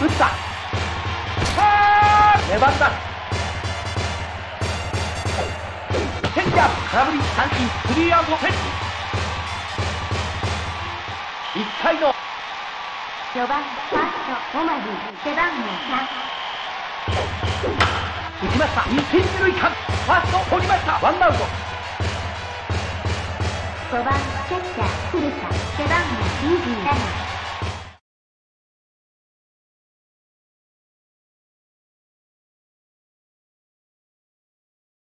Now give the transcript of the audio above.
打った。粘った。チェンジアップ、空振り三振、スリーアウト。1回の 4番ファーストオマリー背番号 3。打ちました。一塁二塁間、ファースト取りました。ワンアウト。 5番キャッチャー古田背番号27。